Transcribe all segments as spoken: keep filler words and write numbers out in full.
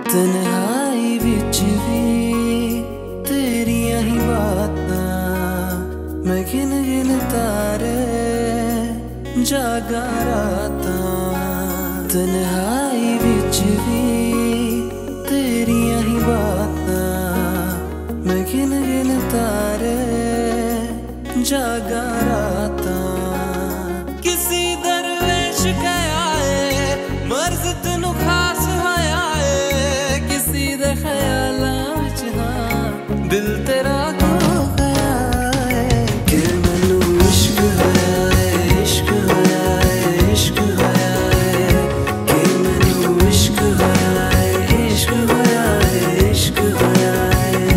तन्हाई विच भी तेरियां ही बातां मैं गिन गिन तारे जागा रातां। तन्हाई विच भी तेरियां ही बातां मैं गिन गिन तारे जागा रातां। किसी दरवेश कह आए मर्ज तेनू खास होया है किसी दे ख्यालां विच हां दिल तेरा खो गया है कि मैनू इश्क होया है इश्क होया है इश्क होया है कि मैनू इश्क होया है इश्क होया है इश्क होया है।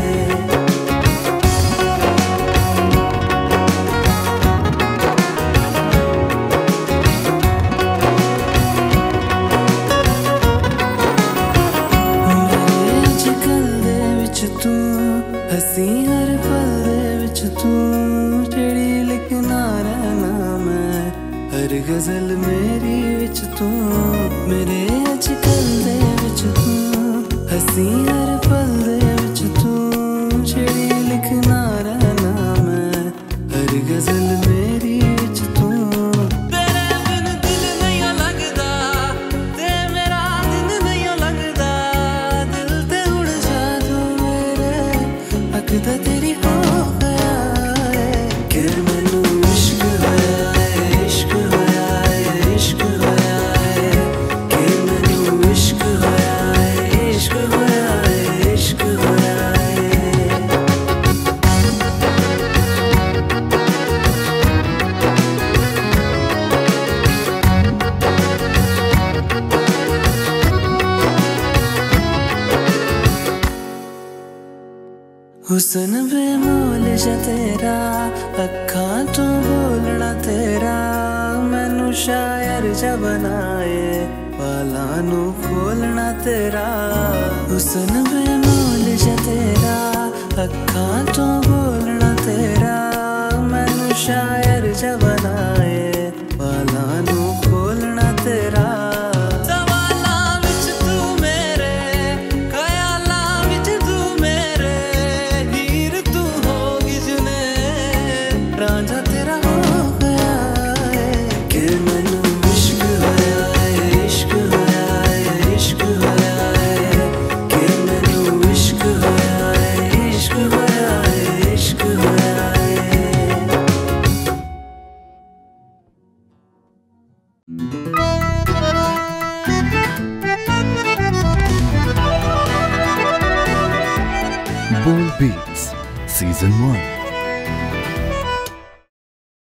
हसी हर पल दे विच तू जेड़ी लिखना रहना मैं हर गजल मेरी विच तू मेरे अजकल दे विच तू। हसी हर पल दे विच तू जेड़ी लिखना रहना मैं हर गजल मेरी विच तू। तेरे बिन दिल नहीं लगदा ते मेरा दिन नहीं लगदा दिल ते उड़ जादू मेरे अकदा तेरी हो गया है कि मैनू इश्क होया है इश्क होया है इश्क होया है कि मैनू इश्क होया है इश्क होया है इश्क होया है। हुस्न बेमोल जा तेरा अखां तो बोलना तेरा मैनू शायर जा बनाए वाला नू खोलना तेरा। हुस्न बेमोल जा तेरा अखां तो बोलना तेरा मैनू शायर जा बनाए वाला नू खोलना तेरा। रांझा तेरा हो गया है कि मैनू इश्क होया है इश्क होया है इश्क होया है कि मैनू इश्क होया है इश्क होया है इश्क होया है। Bold Beats Season one